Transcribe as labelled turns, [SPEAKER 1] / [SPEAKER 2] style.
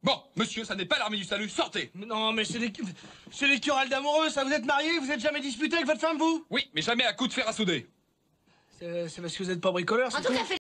[SPEAKER 1] Bon, monsieur, ça n'est pas l'armée du salut, sortez.
[SPEAKER 2] Non, mais c'est des querelles d'amoureux, ça. Vous êtes mariés, vous êtes jamais disputé avec votre femme, vous?
[SPEAKER 1] Oui, mais jamais à coup de fer à souder.
[SPEAKER 2] C'est parce que vous n'êtes pas bricoleur, c'est
[SPEAKER 3] En tout
[SPEAKER 2] tout.
[SPEAKER 3] cas,